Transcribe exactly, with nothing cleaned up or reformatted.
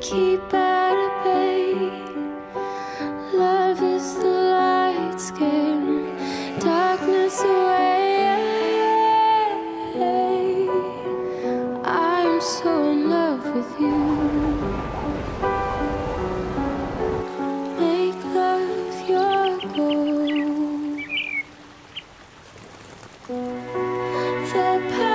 keep at bay. Love is the light scaring darkness away. I'm so in love with you. Make love your goal. The